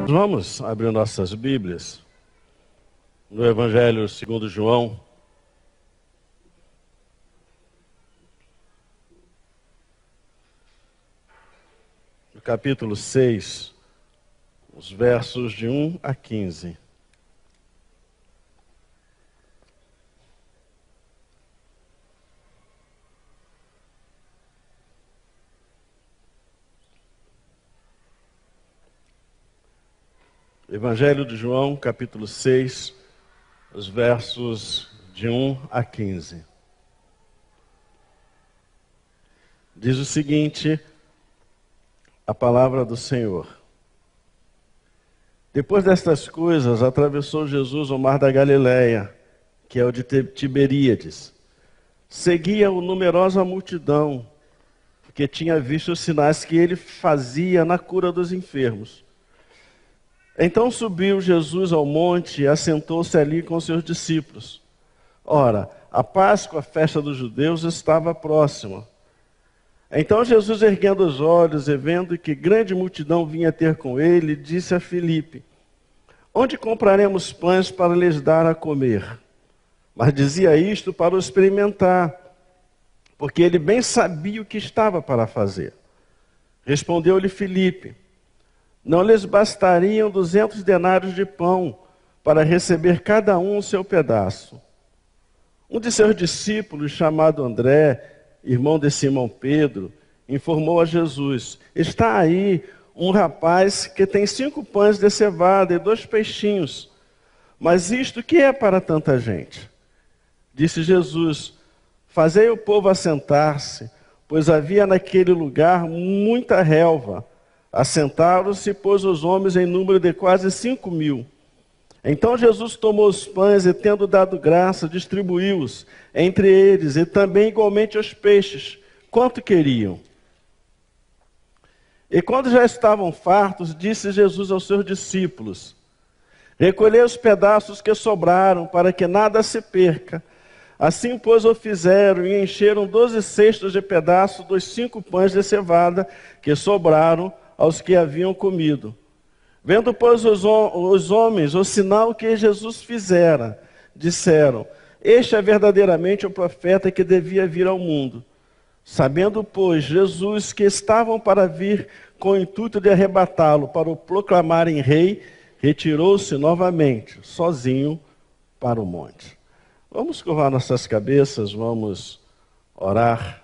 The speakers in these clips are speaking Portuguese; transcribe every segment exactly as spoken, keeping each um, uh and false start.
Vamos abrir nossas Bíblias no Evangelho segundo João. No capítulo seis, os versos de um a quinze. Evangelho de João, capítulo seis, os versos de um a quinze. Diz o seguinte, a palavra do Senhor. Depois destas coisas, atravessou Jesus o mar da Galileia, que é o de Tiberíades. Seguia-o numerosa multidão, porque tinha visto os sinais que ele fazia na cura dos enfermos. Então subiu Jesus ao monte e assentou-se ali com seus discípulos. Ora, a Páscoa, a festa dos judeus, estava próxima. Então Jesus, erguendo os olhos e vendo que grande multidão vinha ter com ele, disse a Filipe: onde compraremos pães para lhes dar a comer? Mas dizia isto para o experimentar, porque ele bem sabia o que estava para fazer. Respondeu-lhe Filipe: não lhes bastariam duzentos denários de pão para receber cada um o seu pedaço. Um de seus discípulos, chamado André, irmão de Simão Pedro, informou a Jesus: está aí um rapaz que tem cinco pães de cevada e dois peixinhos. Mas isto que é para tanta gente? Disse Jesus: fazei o povo assentar-se, pois havia naquele lugar muita relva. Assentaram-se, pôs os homens em número de quase cinco mil. Então Jesus tomou os pães e, tendo dado graça, distribuiu-os entre eles, e também igualmente os peixes, quanto queriam. E quando já estavam fartos, disse Jesus aos seus discípulos: recolhei os pedaços que sobraram, para que nada se perca. Assim, pois, o fizeram, e encheram doze cestos de pedaços dos cinco pães de cevada que sobraram aos que haviam comido. Vendo, pois, os, os homens o sinal que Jesus fizera, disseram: este é verdadeiramente o profeta que devia vir ao mundo. Sabendo, pois, Jesus que estavam para vir com o intuito de arrebatá-lo para o proclamarem rei, retirou-se novamente, sozinho, para o monte. Vamos curvar nossas cabeças, vamos orar.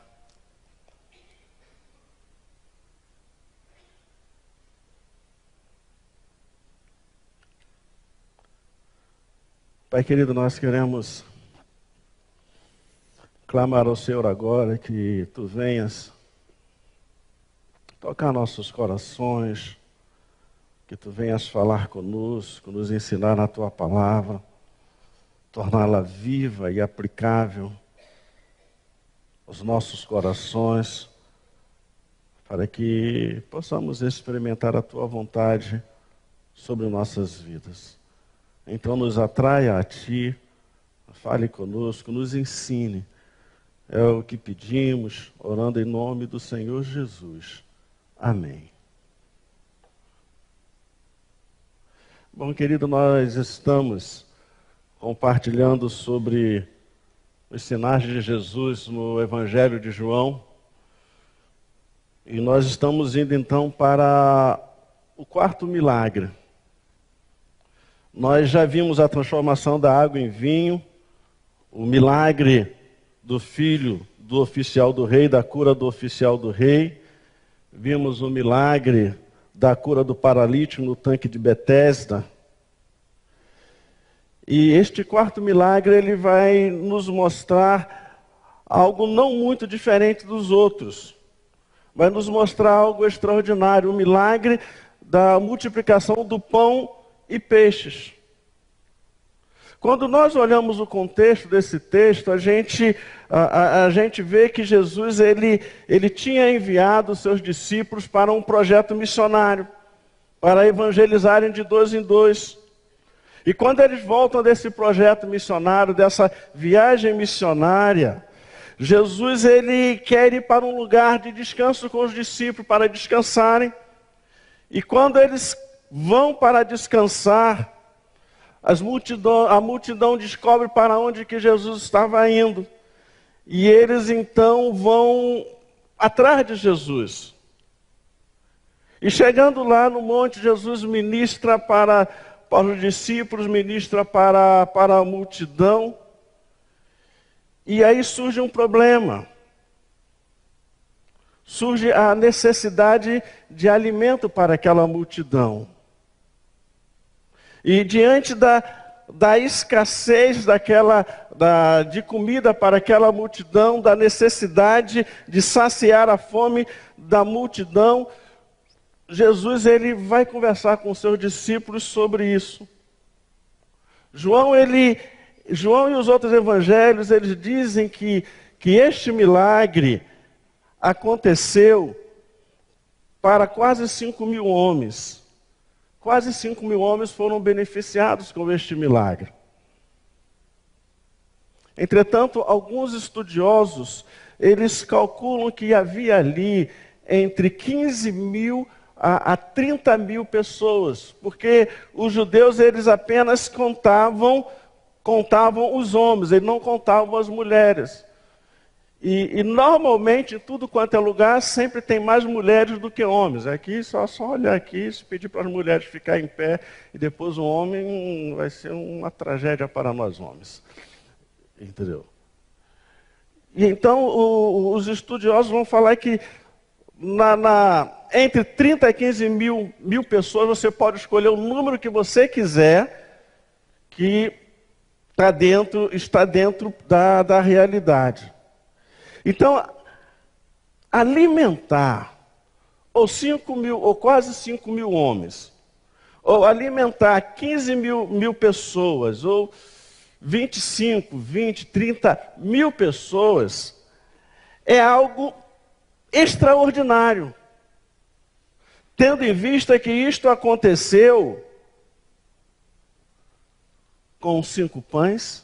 Pai querido, nós queremos clamar ao Senhor agora que Tu venhas tocar nossos corações, que Tu venhas falar conosco, nos ensinar na Tua palavra, torná-la viva e aplicável aos nossos corações, para que possamos experimentar a Tua vontade sobre nossas vidas. Então nos atraia a Ti, fale conosco, nos ensine. É o que pedimos, orando em nome do Senhor Jesus. Amém. Bom, querido, nós estamos compartilhando sobre os sinais de Jesus no Evangelho de João. E nós estamos indo então para o quarto milagre. Nós já vimos a transformação da água em vinho, o milagre do filho do oficial do rei, da cura do oficial do rei. Vimos o milagre da cura do paralítico no tanque de Betesda. E este quarto milagre, ele vai nos mostrar algo não muito diferente dos outros. Vai nos mostrar algo extraordinário, o milagre da multiplicação do pão e peixes. Quando nós olhamos o contexto desse texto, a gente, a, a, a gente vê que Jesus ele, ele tinha enviado os seus discípulos para um projeto missionário, para evangelizarem de dois em dois. E quando eles voltam desse projeto missionário, dessa viagem missionária, Jesus ele quer ir para um lugar de descanso com os discípulos, para descansarem. E quando eles vão para descansar. As multidão, a multidão descobre para onde que Jesus estava indo. E eles então vão atrás de Jesus. E chegando lá no monte, Jesus ministra para, para os discípulos, ministra para, para a multidão. E aí surge um problema. Surge a necessidade de alimento para aquela multidão. E diante da, da escassez daquela, da, de comida para aquela multidão, da necessidade de saciar a fome da multidão, Jesus ele vai conversar com os seus discípulos sobre isso. João, ele, João e os outros evangelhos, eles dizem que, que este milagre aconteceu para quase cinco mil homens. Quase cinco mil homens foram beneficiados com este milagre. Entretanto, alguns estudiosos, eles calculam que havia ali entre quinze mil a, a trinta mil pessoas, porque os judeus, eles apenas contavam, contavam os homens, eles não contavam as mulheres. E, e normalmente, em tudo quanto é lugar, sempre tem mais mulheres do que homens. Aqui, só, só olhar aqui, se pedir para as mulheres ficar em pé, e depois um homem, vai ser uma tragédia para nós homens. Entendeu? E então, o, os estudiosos vão falar que na, na, entre trinta e quinze mil, mil pessoas, você pode escolher o número que você quiser, que tá dentro, está dentro da, da realidade. Então, alimentar ou cinco mil, ou quase cinco mil homens, ou alimentar quinze mil, mil pessoas, ou vinte e cinco, vinte, trinta mil pessoas, é algo extraordinário. Tendo em vista que isto aconteceu com cinco pães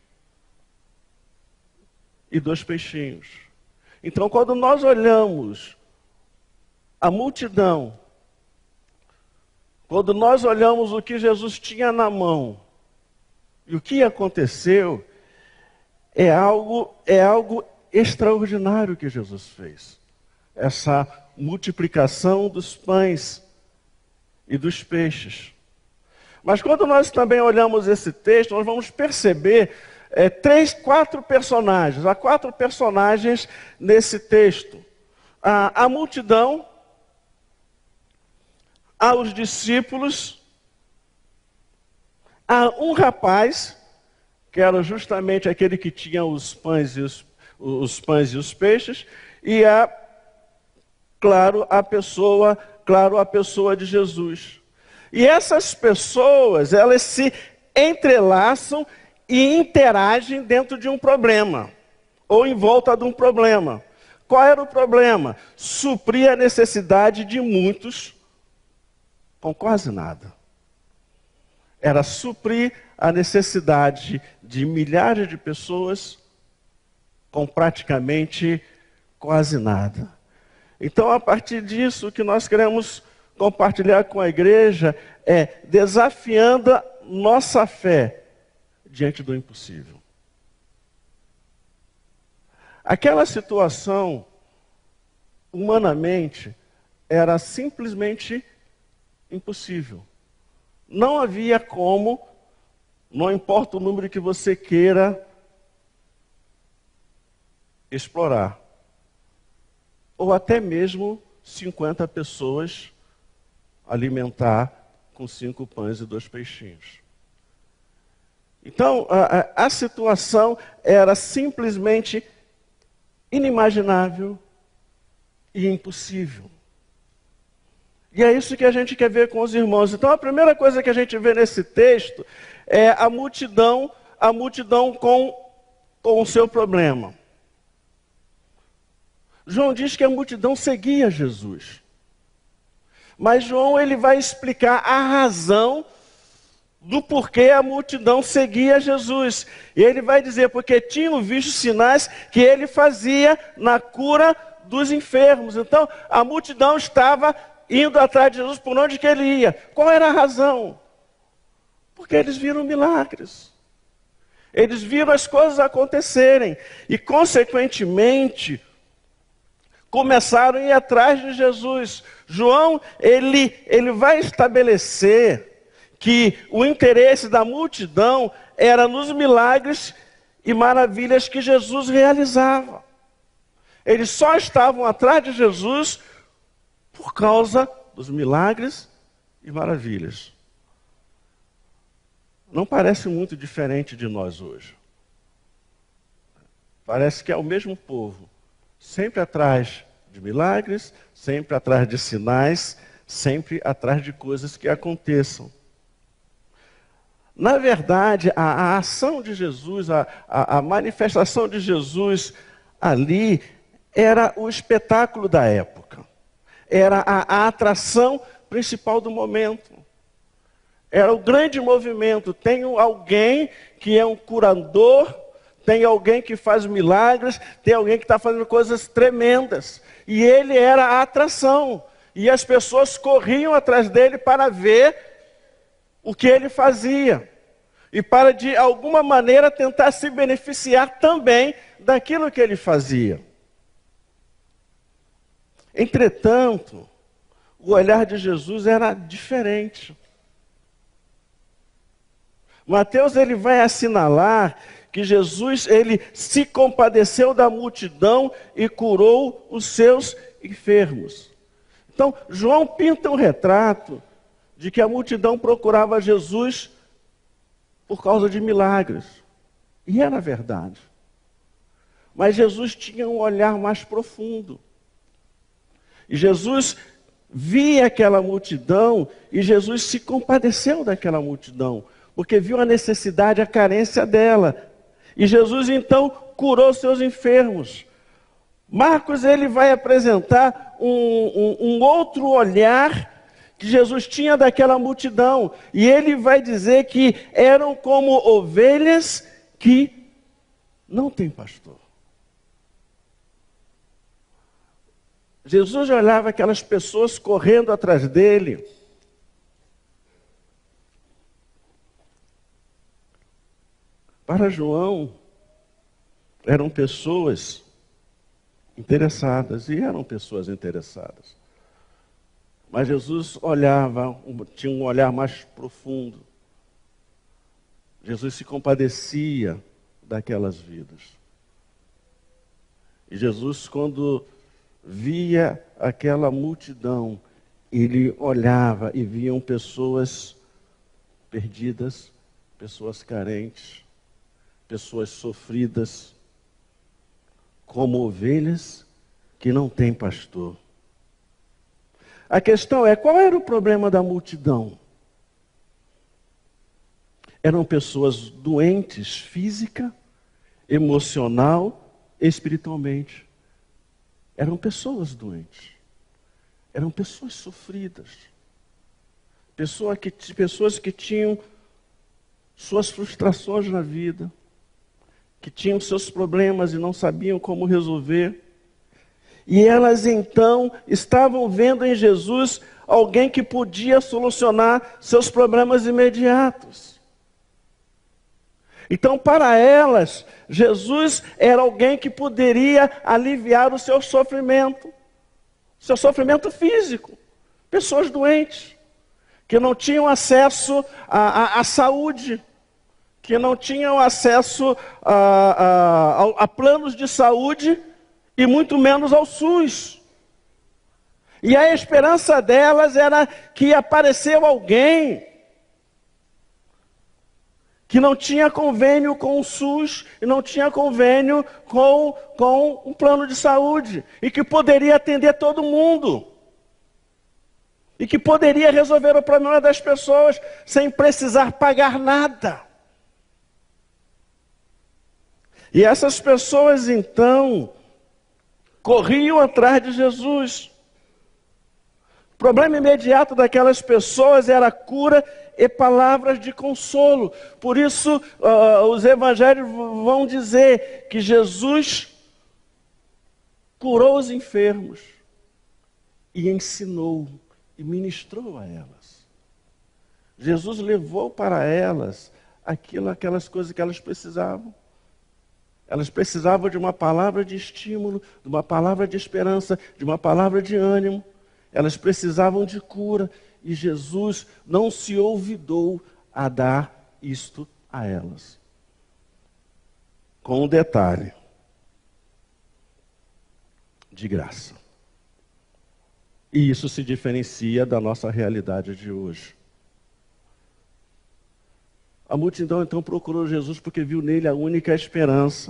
e dois peixinhos. Então, quando nós olhamos a multidão, quando nós olhamos o que Jesus tinha na mão e o que aconteceu, é algo, é algo extraordinário que Jesus fez. Essa multiplicação dos pães e dos peixes. Mas quando nós também olhamos esse texto, nós vamos perceber É, três, quatro personagens. Há quatro personagens nesse texto. Há a multidão, há os discípulos, há um rapaz, que era justamente aquele que tinha os pães e os, os pães e os peixes, e há, claro, a pessoa, claro, a pessoa de Jesus. E essas pessoas, elas se entrelaçam e interagem dentro de um problema, ou em volta de um problema. Qual era o problema? Suprir a necessidade de muitos com quase nada. Era suprir a necessidade de milhares de pessoas com praticamente quase nada. Então, a partir disso, o que nós queremos compartilhar com a igreja é desafiando a nossa fé diante do impossível. Aquela situação, humanamente, era simplesmente impossível. Não havia como, não importa o número que você queira explorar, ou até mesmo cinquenta pessoas alimentar com cinco pães e dois peixinhos. Então, a, a situação era simplesmente inimaginável e impossível. E é isso que a gente quer ver com os irmãos. Então, a primeira coisa que a gente vê nesse texto é a multidão, a multidão com, com o seu problema. João diz que a multidão seguia Jesus. Mas João ele vai explicar a razão do porquê a multidão seguia Jesus. E ele vai dizer, porque tinham visto sinais que ele fazia na cura dos enfermos. Então, a multidão estava indo atrás de Jesus por onde que ele ia. Qual era a razão? Porque eles viram milagres. Eles viram as coisas acontecerem. E, consequentemente, começaram a ir atrás de Jesus. João, ele, ele vai estabelecer que o interesse da multidão era nos milagres e maravilhas que Jesus realizava. Eles só estavam atrás de Jesus por causa dos milagres e maravilhas. Não parece muito diferente de nós hoje. Parece que é o mesmo povo, sempre atrás de milagres, sempre atrás de sinais, sempre atrás de coisas que aconteçam. Na verdade, a, a ação de Jesus, a, a, a manifestação de Jesus ali era o espetáculo da época. Era a, a atração principal do momento. Era o grande movimento. Tem alguém que é um curador, tem alguém que faz milagres, tem alguém que está fazendo coisas tremendas. E ele era a atração. E as pessoas corriam atrás dele para ver o que ele fazia. E para, de alguma maneira, tentar se beneficiar também daquilo que ele fazia. Entretanto, o olhar de Jesus era diferente. Mateus ele vai assinalar que Jesus ele se compadeceu da multidão e curou os seus enfermos. Então, João pinta um retrato de que a multidão procurava Jesus por causa de milagres. E era verdade. Mas Jesus tinha um olhar mais profundo. E Jesus via aquela multidão e Jesus se compadeceu daquela multidão, porque viu a necessidade, a carência dela. E Jesus então curou seus enfermos. Marcos ele vai apresentar um, um, um outro olhar que Jesus tinha daquela multidão. E ele vai dizer que eram como ovelhas que não têm pastor. Jesus olhava aquelas pessoas correndo atrás dele. Para João, eram pessoas interessadas, e eram pessoas interessadas. Mas Jesus olhava, tinha um olhar mais profundo. Jesus se compadecia daquelas vidas. E Jesus, quando via aquela multidão, ele olhava e viam pessoas perdidas, pessoas carentes, pessoas sofridas, como ovelhas que não têm pastor. A questão é, qual era o problema da multidão? Eram pessoas doentes física, emocional, espiritualmente. Eram pessoas doentes. Eram pessoas sofridas. Pessoa que, pessoas que tinham suas frustrações na vida, que tinham seus problemas e não sabiam como resolver. E elas então estavam vendo em Jesus alguém que podia solucionar seus problemas imediatos. Então, para elas, Jesus era alguém que poderia aliviar o seu sofrimento, seu sofrimento físico. Pessoas doentes, que não tinham acesso à, à, à saúde, que não tinham acesso a, a, a, a planos de saúde e muito menos ao SUS. E a esperança delas era que apareceu alguém que não tinha convênio com o SUS e não tinha convênio com, com um plano de saúde e que poderia atender todo mundo. E que poderia resolver o problema das pessoas sem precisar pagar nada. E essas pessoas, então, corriam atrás de Jesus. O problema imediato daquelas pessoas era a cura e palavras de consolo. Por isso, uh, os evangelhos vão dizer que Jesus curou os enfermos e ensinou e ministrou a elas. Jesus levou para elas aquilo, aquelas coisas que elas precisavam. Elas precisavam de uma palavra de estímulo, de uma palavra de esperança, de uma palavra de ânimo. Elas precisavam de cura. E Jesus não se olvidou a dar isto a elas. Com um detalhe: de graça. E isso se diferencia da nossa realidade de hoje. A multidão então procurou Jesus porque viu nele a única esperança.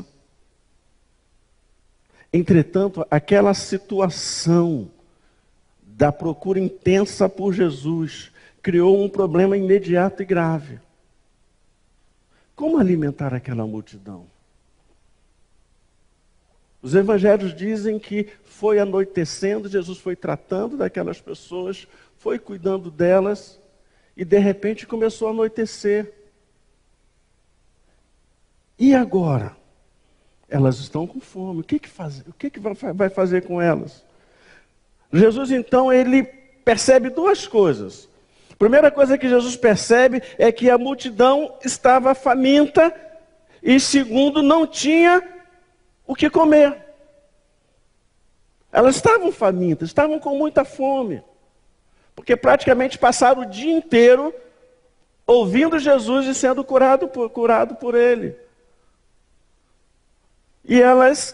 Entretanto, aquela situação da procura intensa por Jesus criou um problema imediato e grave. Como alimentar aquela multidão? Os evangelhos dizem que foi anoitecendo, Jesus foi tratando daquelas pessoas, foi cuidando delas, e de repente começou a anoitecer. E agora? Elas estão com fome. O que que faz? O que que vai fazer com elas? Jesus, então, ele percebe duas coisas. A primeira coisa que Jesus percebe é que a multidão estava faminta e, segundo, não tinha o que comer. Elas estavam famintas, estavam com muita fome, porque praticamente passaram o dia inteiro ouvindo Jesus e sendo curado por, curado por ele. E elas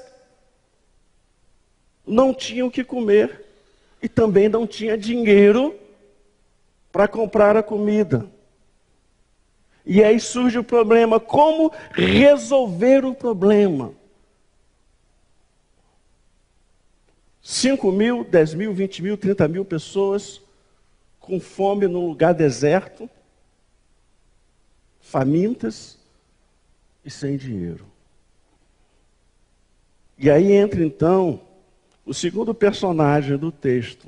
não tinham o que comer e também não tinham dinheiro para comprar a comida. E aí surge o problema: como resolver o problema? cinco mil, dez mil, vinte mil, trinta mil pessoas com fome num lugar deserto, famintas e sem dinheiro. E aí entra então o segundo personagem do texto,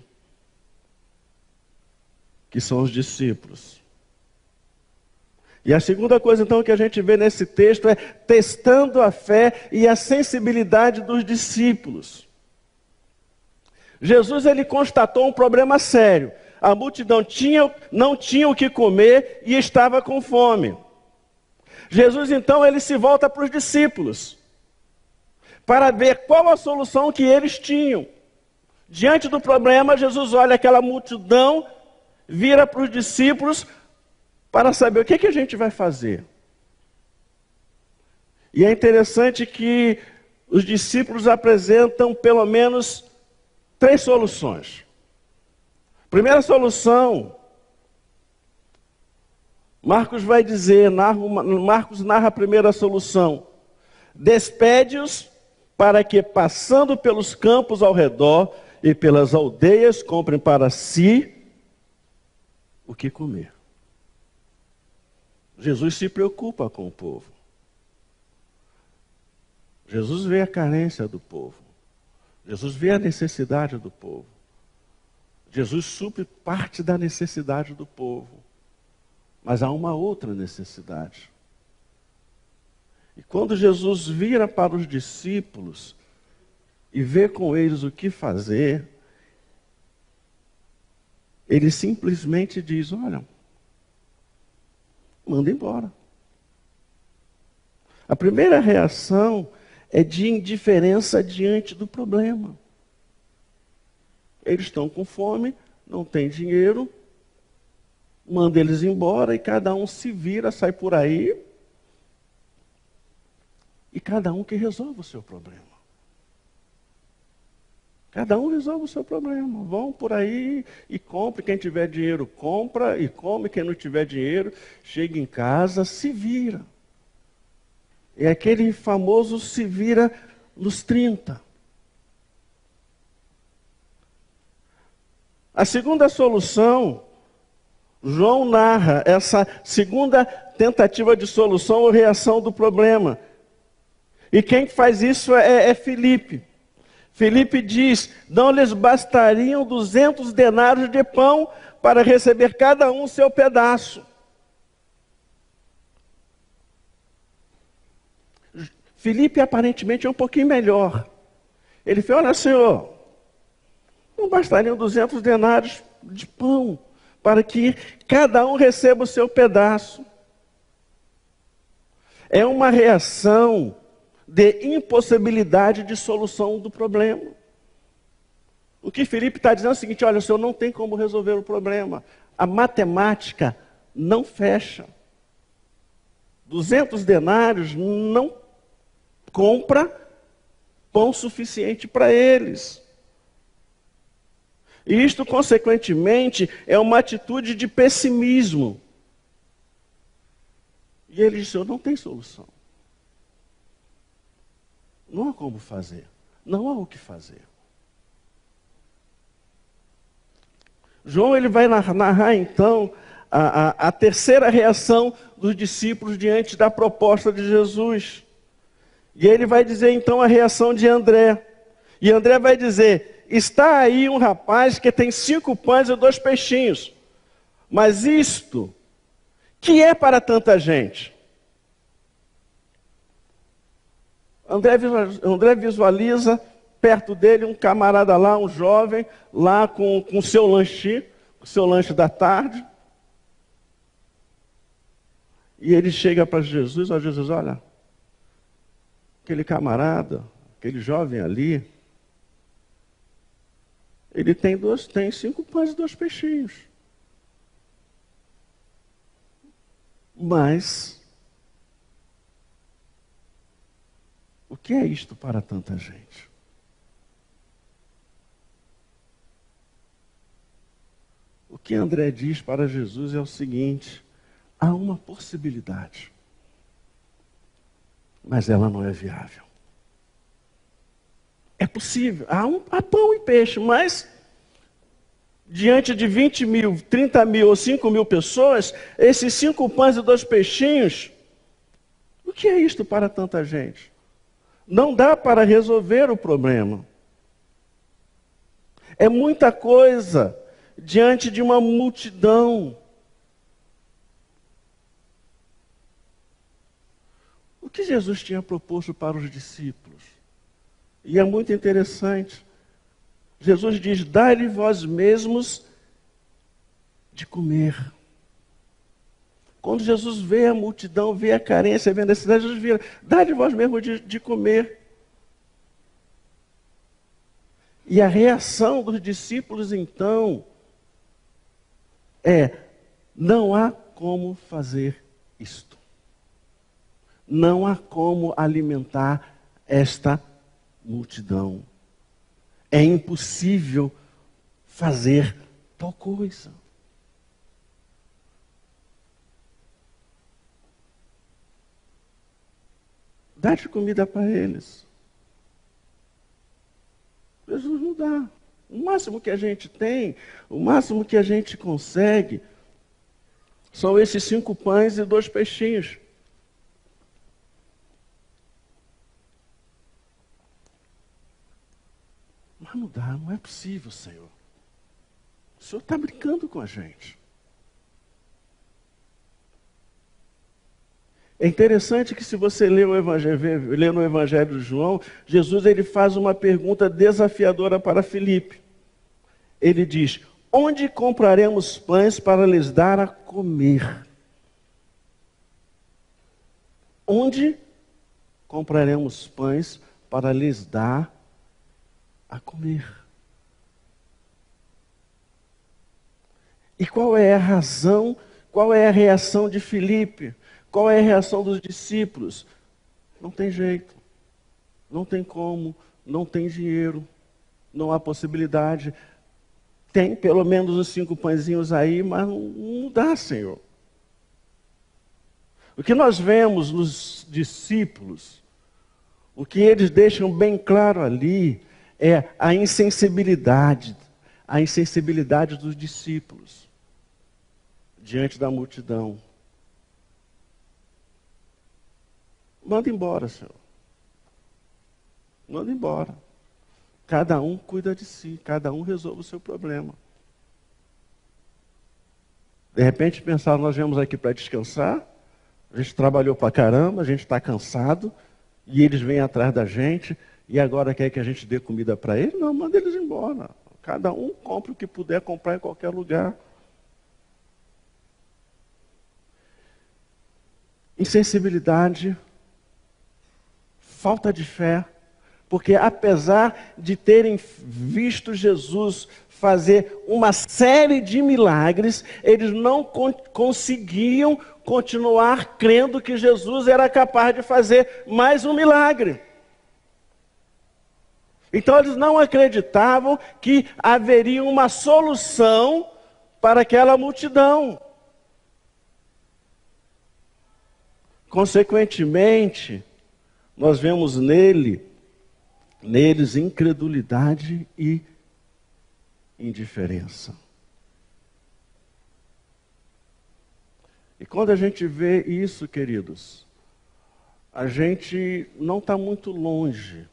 que são os discípulos. E a segunda coisa então que a gente vê nesse texto é testando a fé e a sensibilidade dos discípulos. Jesus, ele constatou um problema sério. A multidão tinha, não tinha o que comer e estava com fome. Jesus então ele se volta para os discípulos para ver qual a solução que eles tinham. Diante do problema, Jesus olha aquela multidão, vira para os discípulos para saber o que, que a gente vai fazer. E é interessante que os discípulos apresentam pelo menos três soluções. Primeira solução, Marcos vai dizer, Marcos narra a primeira solução: despede-os para que, passando pelos campos ao redor e pelas aldeias, comprem para si o que comer. Jesus se preocupa com o povo. Jesus vê a carência do povo. Jesus vê a necessidade do povo. Jesus supre parte da necessidade do povo. Mas há uma outra necessidade. E quando Jesus vira para os discípulos e vê com eles o que fazer, ele simplesmente diz: olha, manda embora. A primeira reação é de indiferença diante do problema. Eles estão com fome, não têm dinheiro, manda eles embora e cada um se vira, sai por aí, e cada um que resolve o seu problema. Cada um resolve o seu problema. Vão por aí e compre. Quem tiver dinheiro, compra e come. Quem não tiver dinheiro, chega em casa, se vira. É aquele famoso se vira nos trinta. A segunda solução, João narra essa segunda tentativa de solução ou reação do problema. E quem faz isso é, é Filipe. Filipe diz: não lhes bastariam duzentos denários de pão para receber cada um seu pedaço. Filipe aparentemente é um pouquinho melhor. Ele fala: olha, Senhor, não bastariam duzentos denários, de pão, para que cada um receba o seu pedaço. É uma reação de impossibilidade de solução do problema. O que Filipe está dizendo é o seguinte: olha, o senhor não tem como resolver o problema. A matemática não fecha. duzentos denários não compra pão suficiente para eles. E isto, consequentemente, é uma atitude de pessimismo. E ele disse: eu não tenho solução. Não há como fazer. Não há o que fazer. João ele vai narrar, então, a, a, a terceira reação dos discípulos diante da proposta de Jesus. E ele vai dizer, então, a reação de André. E André vai dizer: está aí um rapaz que tem cinco pães e dois peixinhos. Mas isto, que é para tanta gente? André, André visualiza perto dele um camarada lá, um jovem, lá com o seu lanche, o seu lanche da tarde. E ele chega para Jesus: ó Jesus, olha, aquele camarada, aquele jovem ali, ele tem, dois, tem cinco pães e dois peixinhos. Mas o que é isto para tanta gente? O que André diz para Jesus é o seguinte: há uma possibilidade, mas ela não é viável. É possível, há, um, há pão e peixe, mas diante de vinte mil, trinta mil ou cinco mil pessoas, esses cinco pães e dois peixinhos, o que é isto para tanta gente? Não dá para resolver o problema. É muita coisa diante de uma multidão. O que Jesus tinha proposto para os discípulos? E é muito interessante. Jesus diz: dai-lhe vós mesmos de comer. Quando Jesus vê a multidão, vê a carência, vê a necessidade, Jesus vira: dai-lhe vós mesmos de, de comer. E a reação dos discípulos, então, é: não há como fazer isto. Não há como alimentar esta multidão. É impossível fazer tal coisa. Dá-te comida para eles. Jesus não dá. O máximo que a gente tem, o máximo que a gente consegue, são esses cinco pães e dois peixinhos. Mas não dá, não é possível, Senhor. O Senhor está brincando com a gente. É interessante que, se você lê, o evangelho, lê no Evangelho de João, Jesus ele faz uma pergunta desafiadora para Filipe. Ele diz: onde compraremos pães para lhes dar a comer? Onde compraremos pães para lhes dar a comer? E qual é a razão, qual é a reação de Filipe? Qual é a reação dos discípulos? Não tem jeito, não tem como, não tem dinheiro, não há possibilidade. Tem pelo menos uns cinco pãezinhos aí, mas não, não dá, Senhor. O que nós vemos nos discípulos, o que eles deixam bem claro ali, é a insensibilidade, a insensibilidade dos discípulos diante da multidão. Manda embora, Senhor. Manda embora. Cada um cuida de si, cada um resolve o seu problema. De repente pensaram: nós viemos aqui para descansar, a gente trabalhou para caramba, a gente está cansado, e eles vêm atrás da gente, e agora quer que a gente dê comida para eles? Não, manda eles embora. Cada um compra o que puder comprar em qualquer lugar. Insensibilidade, falta de fé, porque apesar de terem visto Jesus fazer uma série de milagres, eles não con- conseguiam continuar crendo que Jesus era capaz de fazer mais um milagre. Então eles não acreditavam que haveria uma solução para aquela multidão. Consequentemente, nós vemos nele, neles incredulidade e indiferença. E quando a gente vê isso, queridos, a gente não está muito longe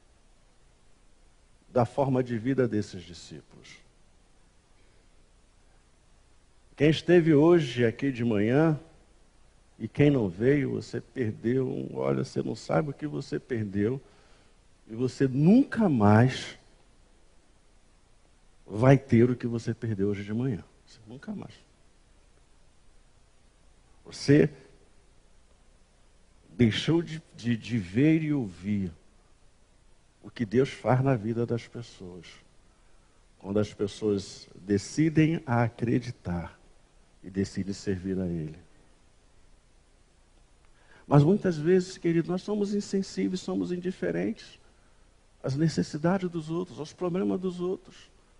da forma de vida desses discípulos. Quem esteve hoje aqui de manhã, e quem não veio, você perdeu, olha, você não sabe o que você perdeu, e você nunca mais vai ter o que você perdeu hoje de manhã. Você nunca mais. Você deixou de, de, de ver e ouvir o que Deus faz na vida das pessoas. Quando as pessoas decidem a acreditar e decidem servir a Ele. Mas muitas vezes, querido, nós somos insensíveis, somos indiferentes às necessidades dos outros, aos problemas dos outros.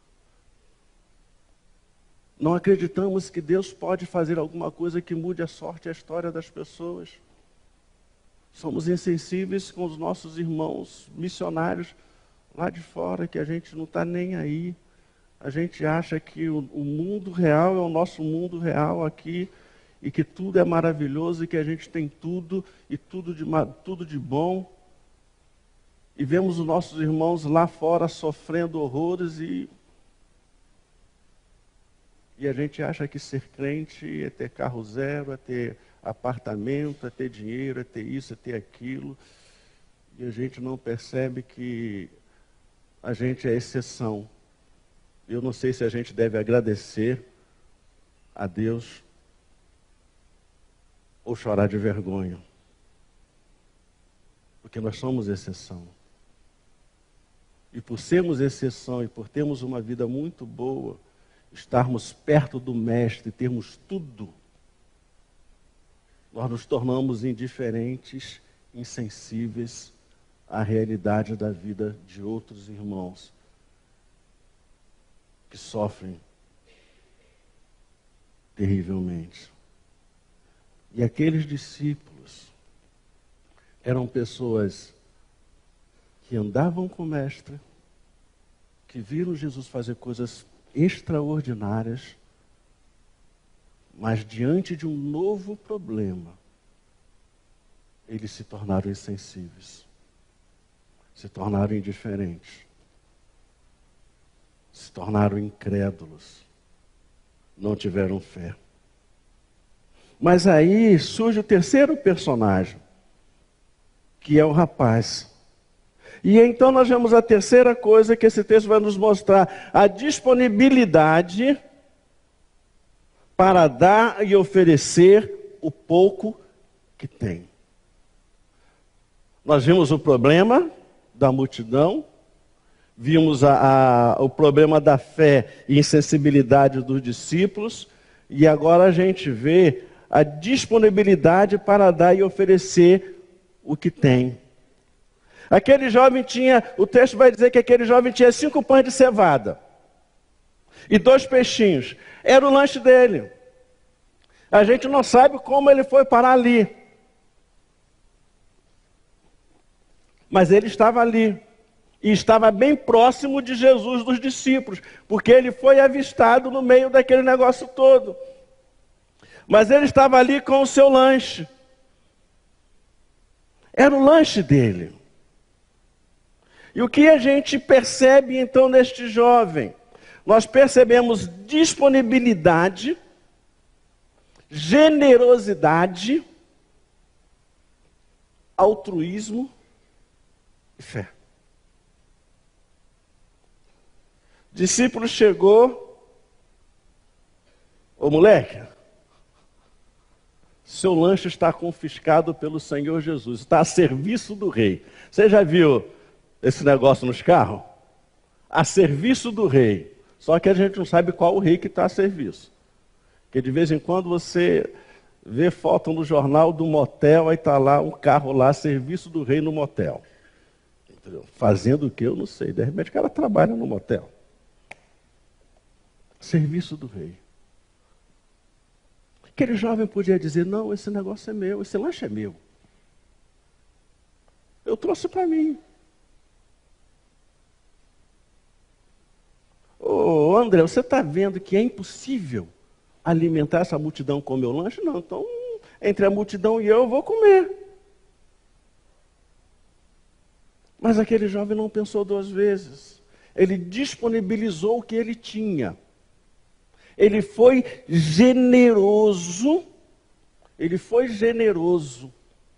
Não acreditamos que Deus pode fazer alguma coisa que mude a sorte e a história das pessoas. Somos insensíveis com os nossos irmãos missionários lá de fora, que a gente não está nem aí. A gente acha que o, o mundo real é o nosso mundo real aqui, e que tudo é maravilhoso, e que a gente tem tudo, e tudo de, tudo de bom. E vemos os nossos irmãos lá fora sofrendo horrores, e, e a gente acha que ser crente é ter carro zero, é ter apartamento, é ter dinheiro, é ter isso, é ter aquilo. E a gente não percebe que a gente é exceção. Eu não sei se a gente deve agradecer a Deus ou chorar de vergonha. Porque nós somos exceção. E por sermos exceção e por termos uma vida muito boa, estarmos perto do Mestre, termos tudo, nós nos tornamos indiferentes, insensíveis à realidade da vida de outros irmãos que sofrem terrivelmente. E aqueles discípulos eram pessoas que andavam com o Mestre, que viram Jesus fazer coisas extraordinárias, mas diante de um novo problema, eles se tornaram insensíveis, se tornaram indiferentes, se tornaram incrédulos, não tiveram fé. Mas aí surge o terceiro personagem, que é o rapaz. E então nós vemos a terceira coisa que esse texto vai nos mostrar: a disponibilidade para dar e oferecer o pouco que tem. Nós vimos o problema da multidão, vimos a, a, o problema da fé e insensibilidade dos discípulos, e agora a gente vê a disponibilidade para dar e oferecer o que tem. Aquele jovem tinha, o texto vai dizer que aquele jovem tinha cinco pães de cevada e dois peixinhos. Era o lanche dele. A gente não sabe como ele foi parar ali. Mas ele estava ali. E estava bem próximo de Jesus, dos discípulos, porque ele foi avistado no meio daquele negócio todo. Mas ele estava ali com o seu lanche. Era o lanche dele. E o que a gente percebe então neste jovem? Nós percebemos disponibilidade, generosidade, altruísmo e fé. discípulo chegou, ô moleque, seu lanche está confiscado pelo Senhor Jesus, está a serviço do rei. Você já viu esse negócio nos carros? A serviço do rei. Só que a gente não sabe qual o rei que está a serviço. Porque de vez em quando você vê foto no jornal do motel, aí está lá um carro lá, serviço do rei no motel. Entendeu? Fazendo o que eu não sei. De repente o cara trabalha no motel. Serviço do rei. Aquele jovem podia dizer, não, esse negócio é meu, esse lanche é meu. Eu trouxe para mim. Ô André, você está vendo que é impossível alimentar essa multidão com o meu lanche? Não, então entre a multidão e eu, eu vou comer. Mas aquele jovem não pensou duas vezes. Ele disponibilizou o que ele tinha. Ele foi generoso. Ele foi generoso.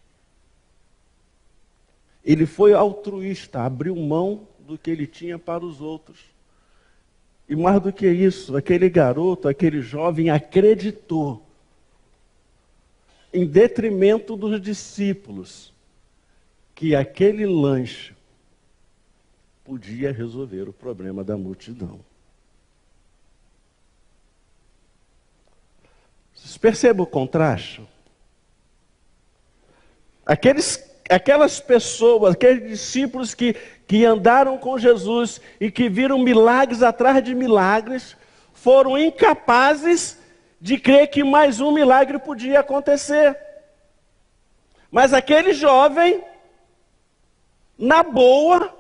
Ele foi altruísta, abriu mão do que ele tinha para os outros. E mais do que isso, aquele garoto, aquele jovem acreditou, em detrimento dos discípulos, que aquele lanche podia resolver o problema da multidão. Vocês percebem o contraste? Aqueles, aquelas pessoas, aqueles discípulos que, que andaram com Jesus e que viram milagres atrás de milagres, foram incapazes de crer que mais um milagre podia acontecer. Mas aquele jovem, na boa,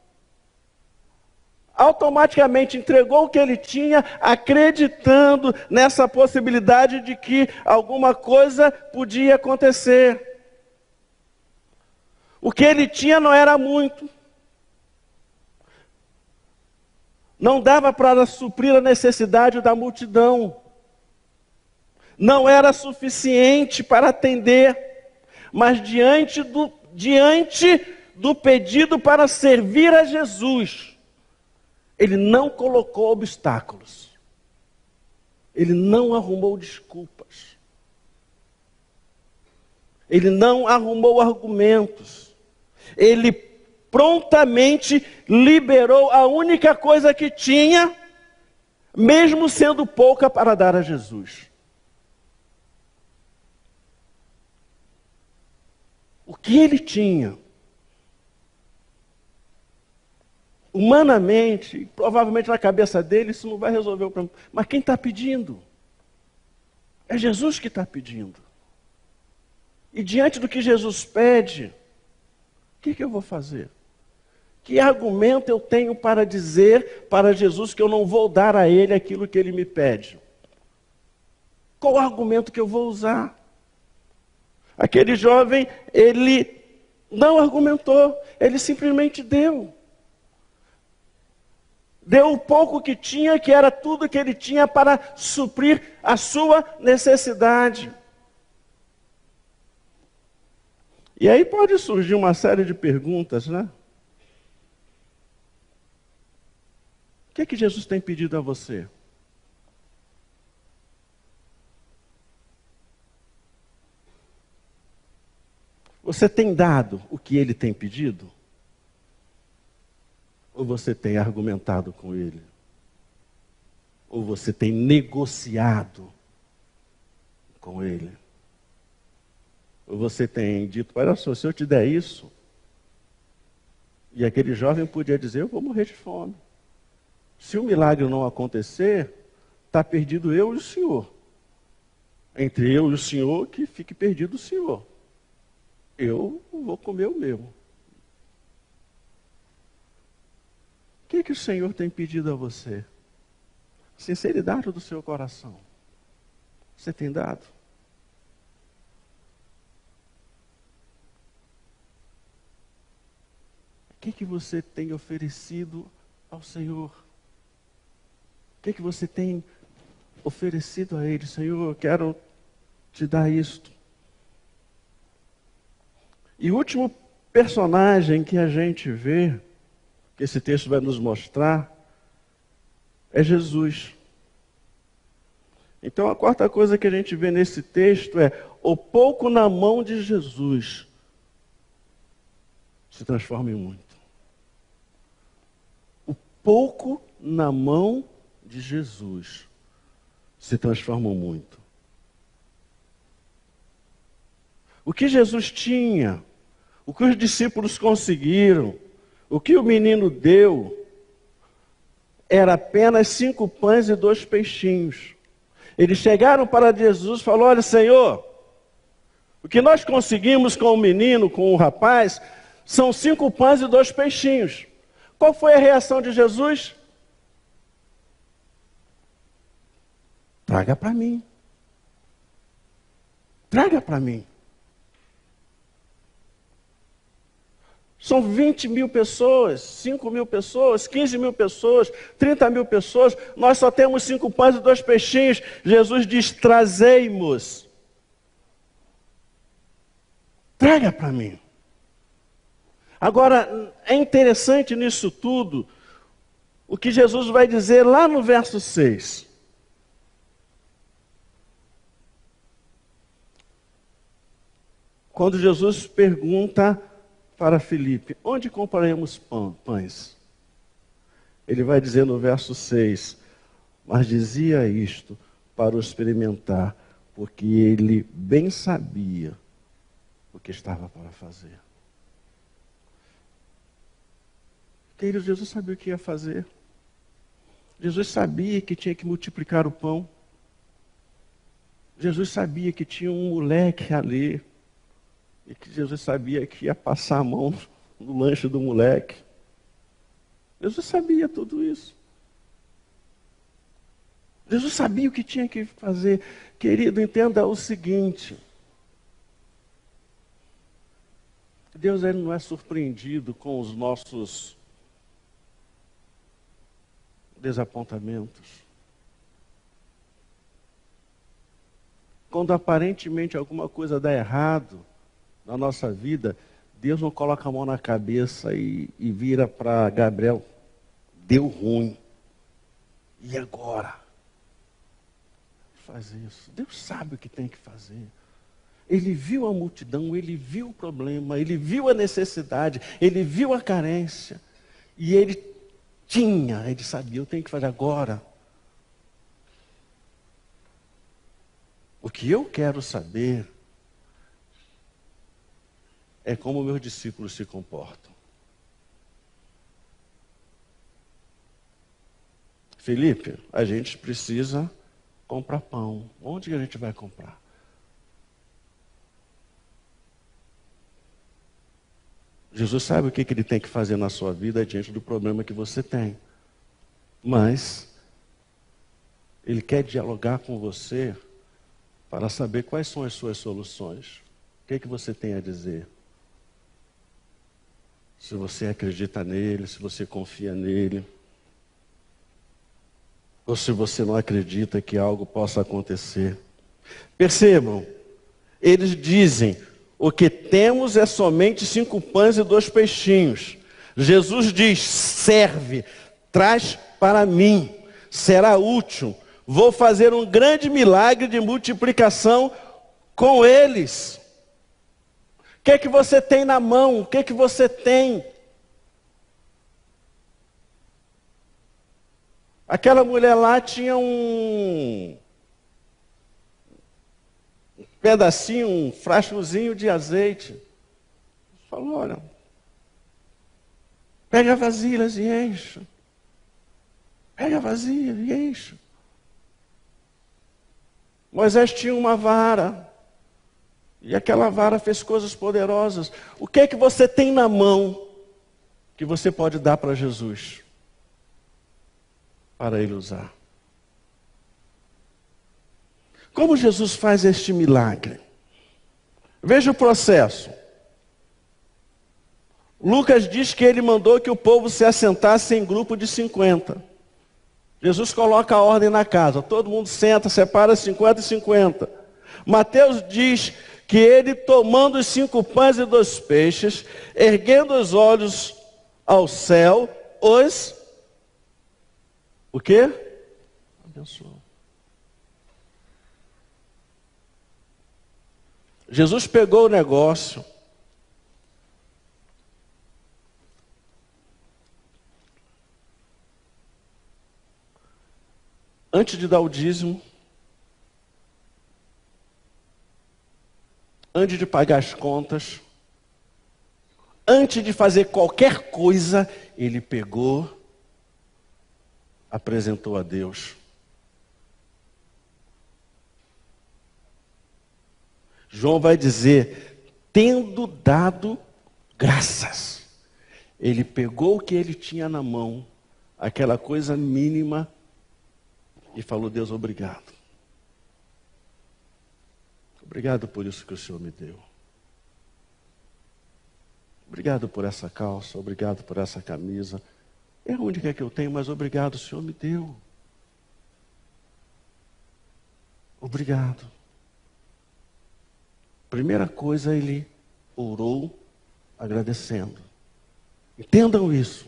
automaticamente entregou o que ele tinha, acreditando nessa possibilidade de que alguma coisa podia acontecer. O que ele tinha não era muito. Não dava para suprir a necessidade da multidão. Não era suficiente para atender. Mas diante do, diante do pedido para servir a Jesus, ele não colocou obstáculos. Ele não arrumou desculpas. Ele não arrumou argumentos. Ele prontamente liberou a única coisa que tinha, mesmo sendo pouca, para dar a Jesus. O que ele tinha, humanamente, provavelmente na cabeça dele, isso não vai resolver o problema. Mas quem está pedindo? É Jesus que está pedindo. E diante do que Jesus pede, o que, que eu vou fazer? Que argumento eu tenho para dizer para Jesus que eu não vou dar a ele aquilo que ele me pede? Qual o argumento que eu vou usar? Aquele jovem, ele não argumentou, ele simplesmente deu. Deu o pouco que tinha, que era tudo que ele tinha para suprir a sua necessidade. E aí pode surgir uma série de perguntas, né? O que é que Jesus tem pedido a você? Você tem dado o que ele tem pedido? Ou você tem argumentado com ele? Ou você tem negociado com ele? Ou você tem dito, olha só, se eu te der isso, e aquele jovem podia dizer, eu vou morrer de fome. Se o milagre não acontecer, está perdido eu e o Senhor. Entre eu e o Senhor, que fique perdido o Senhor. Eu vou comer o meu. O que, que o Senhor tem pedido a você? Sinceridade do seu coração. Você tem dado? O que, que você tem oferecido ao Senhor? O que, que você tem oferecido a Ele? Senhor, eu quero te dar isto. E o último personagem que a gente vê, que esse texto vai nos mostrar, é Jesus. Então a quarta coisa que a gente vê nesse texto é: o pouco na mão de Jesus se transforma em muito. O pouco na mão de Jesus se transforma em muito. O que Jesus tinha, o que os discípulos conseguiram, o que o menino deu, era apenas cinco pães e dois peixinhos. Eles chegaram para Jesus e falaram: olha, Senhor, o que nós conseguimos com o menino, com o rapaz, são cinco pães e dois peixinhos. Qual foi a reação de Jesus? Traga para mim. Traga para mim. São vinte mil pessoas, cinco mil pessoas, quinze mil pessoas, trinta mil pessoas. Nós só temos cinco pães e dois peixinhos. Jesus diz: trazei-mos. Traga para mim. Agora, é interessante nisso tudo o que Jesus vai dizer lá no verso seis. Quando Jesus pergunta para Filipe: onde compraremos pão, pães? Ele vai dizer no verso seis: mas dizia isto para o experimentar, porque ele bem sabia o que estava para fazer. Querido, Jesus sabia o que ia fazer. Jesus sabia que tinha que multiplicar o pão. Jesus sabia que tinha um moleque ali. E que Jesus sabia que ia passar a mão no lanche do moleque. Jesus sabia tudo isso. Jesus sabia o que tinha que fazer. Querido, entenda o seguinte: Deus, ele não é surpreendido com os nossos desapontamentos. Quando aparentemente alguma coisa dá errado na nossa vida, Deus não coloca a mão na cabeça e, e vira para Gabriel: deu ruim. E agora? Faz isso. Deus sabe o que tem que fazer. Ele viu a multidão, ele viu o problema, ele viu a necessidade, ele viu a carência. E ele tinha, ele sabia: eu tenho que fazer agora. O que eu quero saber é como meus discípulos se comportam. Felipe, a gente precisa comprar pão. Onde que a gente vai comprar? Jesus sabe o que que ele tem que fazer na sua vida diante do problema que você tem. Mas ele quer dialogar com você para saber quais são as suas soluções. O que que você tem a dizer? Se você acredita nele, se você confia nele, ou se você não acredita que algo possa acontecer. Percebam, eles dizem: o que temos é somente cinco pães e dois peixinhos. Jesus diz: serve, traz para mim, será útil. Vou fazer um grande milagre de multiplicação com eles. O que é que você tem na mão? O que é que você tem? Aquela mulher lá tinha um pedacinho, um frascozinho de azeite. Falou: olha, pega vasilhas e enche. Pega vazia e enche. Moisés tinha uma vara. E aquela vara fez coisas poderosas. O que é que você tem na mão que você pode dar para Jesus? Para ele usar. Como Jesus faz este milagre? Veja o processo. Lucas diz que ele mandou que o povo se assentasse em grupo de cinquenta. Jesus coloca a ordem na casa. Todo mundo senta, separa cinquenta e cinquenta. Mateus diz que ele, tomando os cinco pães e dois peixes, erguendo os olhos ao céu, os O quê? Abençoou. Jesus pegou o negócio, antes de dar o dízimo, antes de pagar as contas, antes de fazer qualquer coisa, ele pegou, apresentou a Deus. João vai dizer, tendo dado graças, ele pegou o que ele tinha na mão, aquela coisa mínima, e falou, Deus, obrigado. Obrigado por isso que o Senhor me deu. Obrigado por essa calça, obrigado por essa camisa. É a única que eu tenho, mas obrigado, o Senhor me deu. Obrigado. Primeira coisa, ele orou agradecendo. Entendam isso.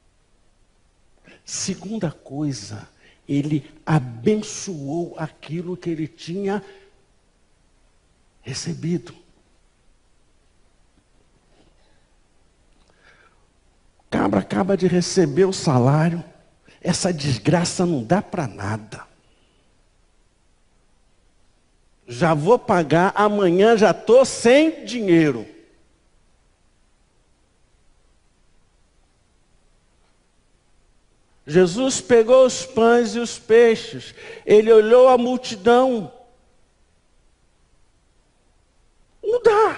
Segunda coisa, ele abençoou aquilo que ele tinha recebido. O cabra acaba de receber o salário. Essa desgraça não dá para nada. Já vou pagar, amanhã já estou sem dinheiro. Jesus pegou os pães e os peixes. Ele olhou a multidão. Não dá.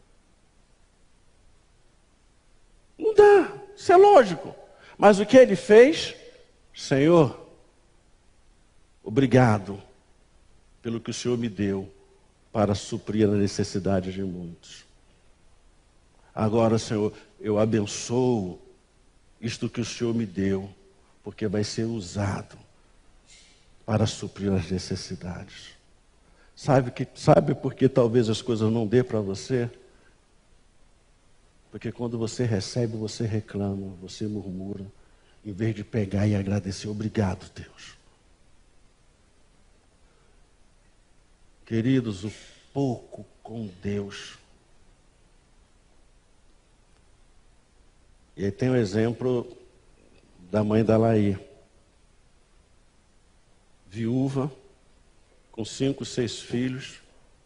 Não dá. Isso é lógico. Mas o que ele fez? Senhor, obrigado pelo que o Senhor me deu para suprir a necessidade de muitos. Agora, Senhor, eu abençoo isto que o Senhor me deu, porque vai ser usado para suprir as necessidades. Sabe, que, sabe por que talvez as coisas não dê para você? Porque quando você recebe, você reclama, você murmura, em vez de pegar e agradecer. Obrigado, Deus. Queridos, o pouco com Deus. E aí tem o exemplo da mãe da Laí. Viúva, com cinco, seis filhos.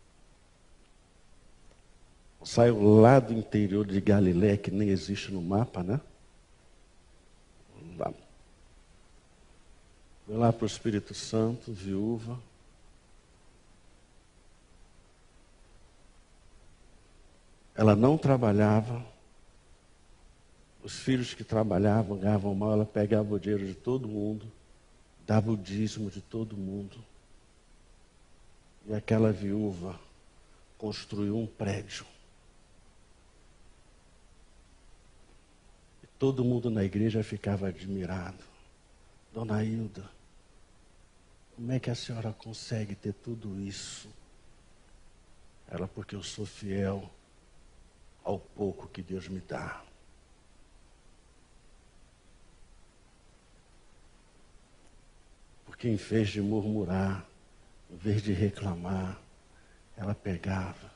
Saiu lá do interior de Galiléia, que nem existe no mapa, né? Lá. Foi lá para o Espírito Santo, viúva. Ela não trabalhava. Os filhos que trabalhavam, ganhavam mal, ela pegava o dinheiro de todo mundo, dava o dízimo de todo mundo. E aquela viúva construiu um prédio. E todo mundo na igreja ficava admirado. Dona Hilda, como é que a senhora consegue ter tudo isso? Ela, porque eu sou fiel ao pouco que Deus me dá. Porque em vez de murmurar, em vez de reclamar, ela pegava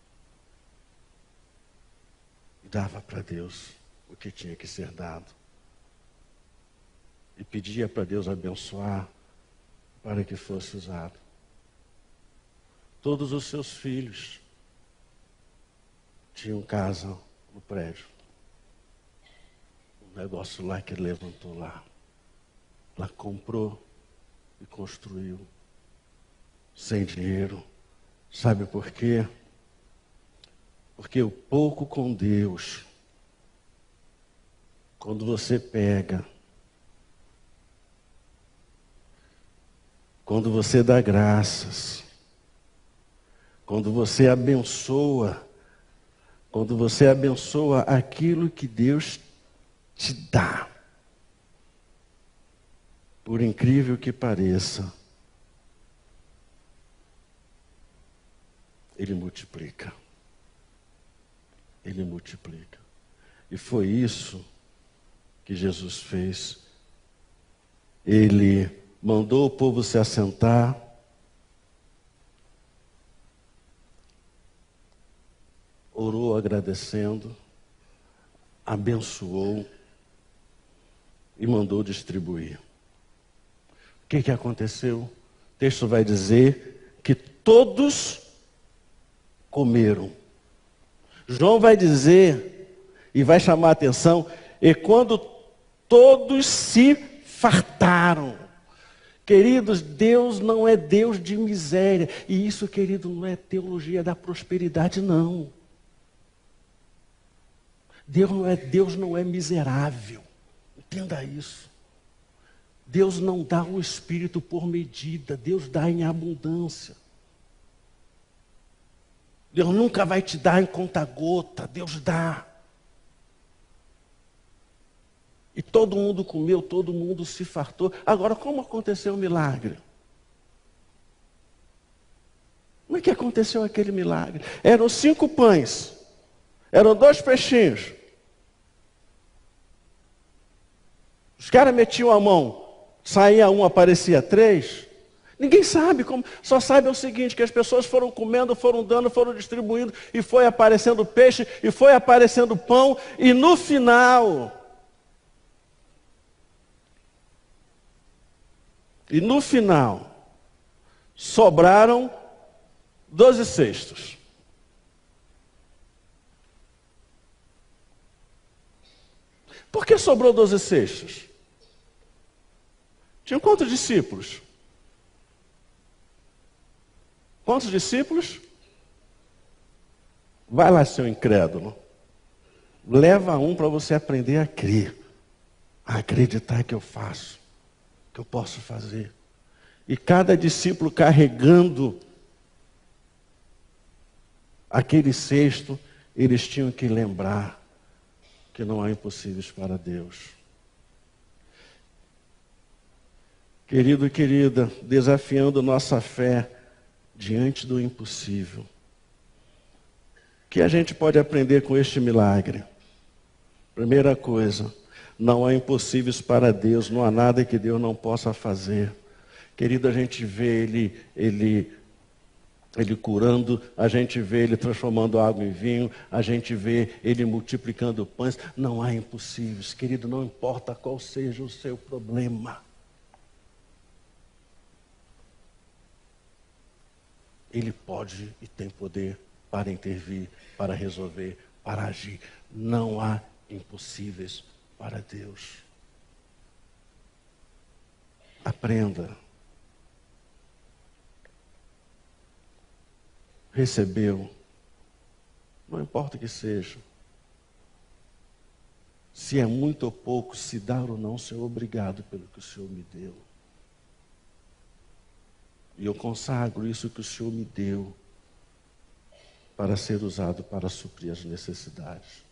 e dava para Deus o que tinha que ser dado. E pedia para Deus abençoar para que fosse usado. Todos os seus filhos tinham casa no prédio. Um negócio lá que ele levantou lá. Ela comprou e construiu. Sem dinheiro. Sabe por quê? Porque o pouco com Deus, quando você pega, quando você dá graças, quando você abençoa, quando você abençoa aquilo que Deus te dá, por incrível que pareça, Ele multiplica. Ele multiplica. E foi isso que Jesus fez Ele mandou o povo se assentar. Orou agradecendo, abençoou e mandou distribuir. O que que aconteceu? O texto vai dizer que todos comeram. João vai dizer e vai chamar a atenção, e quando todos se fartaram. Queridos, Deus não é Deus de miséria. E isso, querido, não é teologia da prosperidade, não. Deus não é, Deus não é miserável. Entenda isso. Deus não dá o Espírito por medida. Deus dá em abundância. Deus nunca vai te dar em conta-gota. Deus dá. E todo mundo comeu, todo mundo se fartou. Agora, como aconteceu o milagre? Como é que aconteceu aquele milagre? Eram cinco pães. Eram dois peixinhos. Os caras metiam a mão, saía um, aparecia três. Ninguém sabe como, só sabe o seguinte, que as pessoas foram comendo, foram dando, foram distribuindo, e foi aparecendo peixe, e foi aparecendo pão, e no final, e no final, sobraram doze cestos. Por que sobrou doze cestos? Tinham quantos discípulos? Quantos discípulos? Vai lá, seu incrédulo. Leva um para você aprender a crer. A acreditar que eu faço. Que eu posso fazer. E cada discípulo carregando aquele cesto, eles tinham que lembrar que não há impossíveis para Deus. Querido e querida, desafiando nossa fé diante do impossível. O que a gente pode aprender com este milagre? Primeira coisa, não há impossíveis para Deus, não há nada que Deus não possa fazer. Querido, a gente vê Ele, Ele, Ele curando, a gente vê Ele transformando água em vinho, a gente vê Ele multiplicando pães. Não há impossíveis. Querido, não importa qual seja o seu problema. Ele pode e tem poder para intervir, para resolver, para agir. Não há impossíveis para Deus. Aprenda. Recebeu. Não importa o que seja. Se é muito ou pouco, se dar ou não, ser obrigado pelo que o Senhor me deu. E eu consagro isso que o Senhor me deu para ser usado para suprir as necessidades.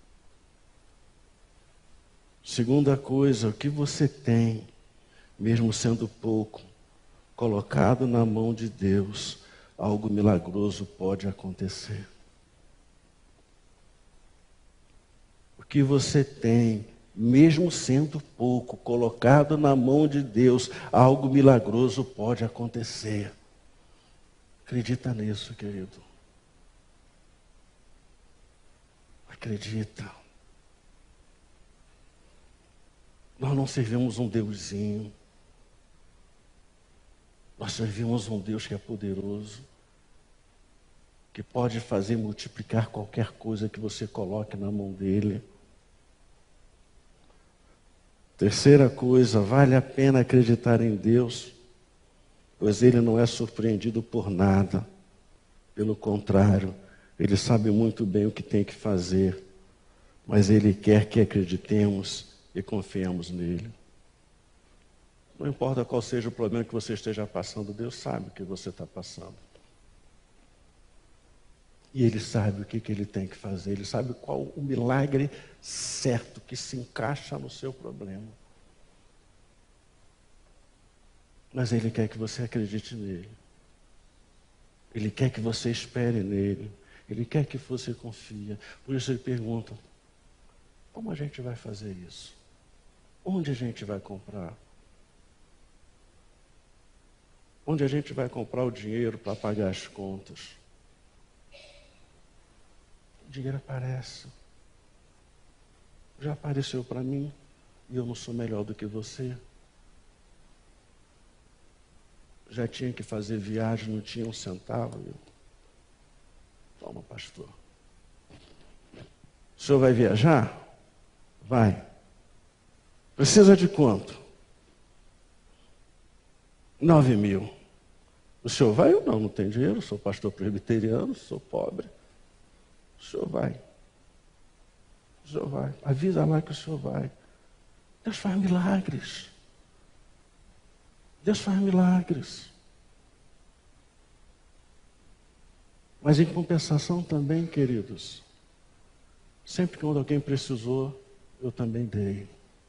Segunda coisa, o que você tem, mesmo sendo pouco, colocado na mão de Deus, algo milagroso pode acontecer. O que você tem, mesmo sendo pouco, colocado na mão de Deus, algo milagroso pode acontecer. Acredita nisso, querido. Acredita. Nós não servimos um deusinho. Nós servimos um Deus que é poderoso, que pode fazer multiplicar qualquer coisa que você coloque na mão dele. Terceira coisa, vale a pena acreditar em Deus, pois Ele não é surpreendido por nada. Pelo contrário, Ele sabe muito bem o que tem que fazer, mas Ele quer que acreditemos e confiemos nele. Não importa qual seja o problema que você esteja passando, Deus sabe o que você está passando. E Ele sabe o que, que Ele tem que fazer. Ele sabe qual o milagre certo que se encaixa no seu problema. Mas Ele quer que você acredite nele. Ele quer que você espere nele. Ele quer que você confie. Por isso Ele pergunta, como a gente vai fazer isso? Onde a gente vai comprar? Onde a gente vai comprar o dinheiro para pagar as contas? O dinheiro aparece. Já apareceu para mim e eu não sou melhor do que você. Já tinha que fazer viagem, não tinha um centavo. Eu... Toma, pastor. O senhor vai viajar? Vai. Precisa de quanto? Nove mil. O senhor vai ou não? Não tem dinheiro, sou pastor presbiteriano, sou pobre. O senhor vai. O senhor vai. Avisa lá que o senhor vai. Deus faz milagres. Deus faz milagres. Mas em compensação também, queridos, sempre que alguém precisou, eu também dei.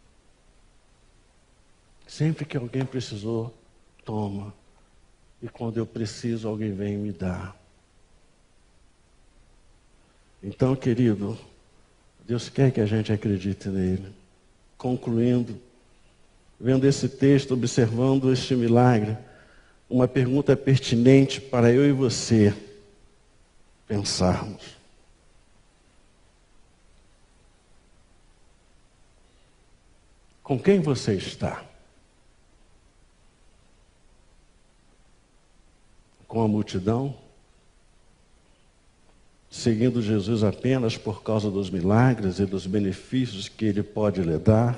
Sempre que alguém precisou, toma. E quando eu preciso, alguém vem e me dá. Então, querido, Deus quer que a gente acredite nele. Concluindo, vendo esse texto, observando este milagre, uma pergunta pertinente para eu e você pensarmos. Com quem você está? Com a multidão? Seguindo Jesus apenas por causa dos milagres e dos benefícios que Ele pode lhe dar?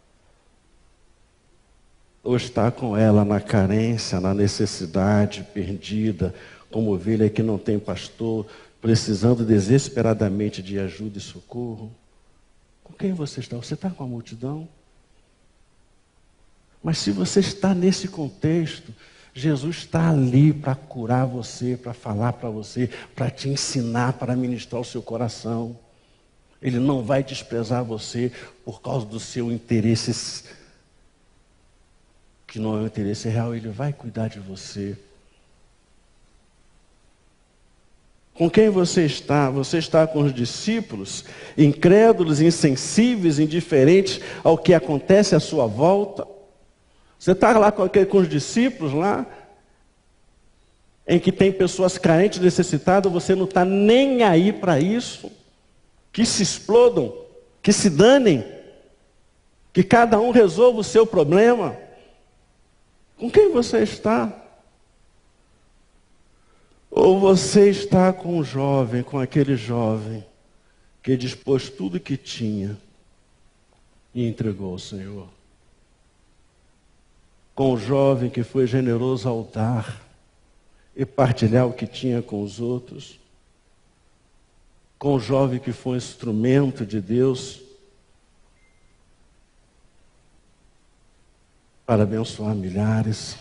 Ou está com ela na carência, na necessidade, perdida, como ovelha que não tem pastor, precisando desesperadamente de ajuda e socorro? Com quem você está? Você está com a multidão? Mas se você está nesse contexto, Jesus está ali para curar você, para falar para você, para te ensinar, para ministrar o seu coração. Ele não vai desprezar você por causa do seu interesse, que não é um interesse real. Ele vai cuidar de você. Com quem você está? Você está com os discípulos, incrédulos, insensíveis, indiferentes ao que acontece à sua volta? Você está lá com, com os discípulos lá, em que tem pessoas carentes, necessitadas, você não está nem aí para isso? Que se explodam, que se danem, que cada um resolva o seu problema. Com quem você está? Ou você está com o jovem, com aquele jovem que dispôs tudo que tinha e entregou ao Senhor? Com o jovem que foi generoso ao dar e partilhar o que tinha com os outros? Com o jovem que foi instrumento de Deus para abençoar milhares?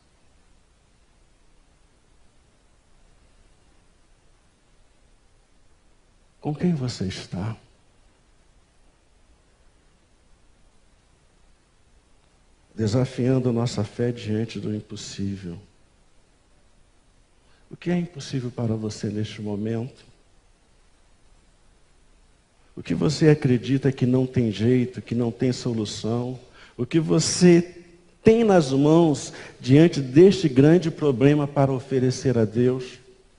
Com quem você está? Desafiando nossa fé diante do impossível. O que é impossível para você neste momento? O que você acredita que não tem jeito, que não tem solução? O que você tem nas mãos diante deste grande problema para oferecer a Deus?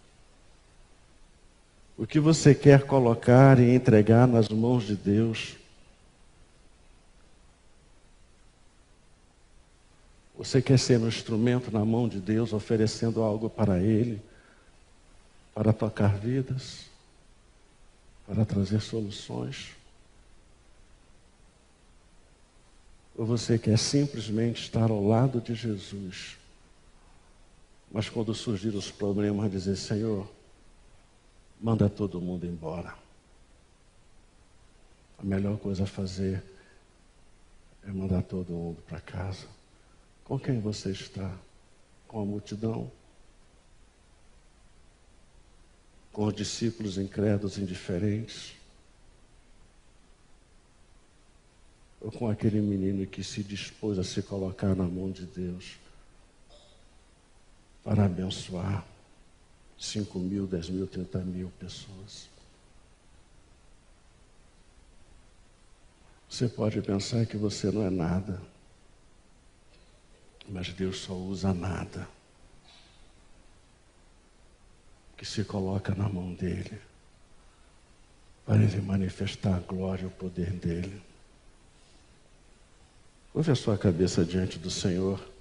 O que você quer colocar e entregar nas mãos de Deus? Você quer ser um instrumento na mão de Deus, oferecendo algo para Ele, para tocar vidas, para trazer soluções? Ou você quer simplesmente estar ao lado de Jesus, mas quando surgir os problemas, dizer: Senhor, manda todo mundo embora. A melhor coisa a fazer é mandar todo mundo para casa. Com quem você está? Com a multidão? Com os discípulos incrédulos, indiferentes? Ou com aquele menino que se dispôs a se colocar na mão de Deus para abençoar cinco mil, dez mil, trinta mil pessoas? Você pode pensar que você não é nada, mas Deus só usa nada que se coloca na mão dele, para ele manifestar a glória e o poder dele. Curve a sua cabeça diante do Senhor.